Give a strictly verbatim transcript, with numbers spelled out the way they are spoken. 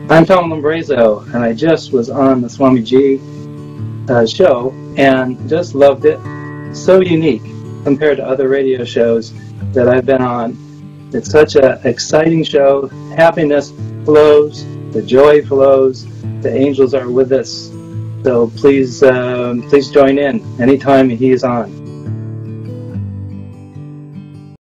I'm Tom Lumbrazo, and I just was on the Swami G uh, show and just loved it. So unique compared to other radio shows that I've been on. It's such an exciting show. Happiness flows, the joy flows, the angels are with us. So please, um, please join in anytime he's on.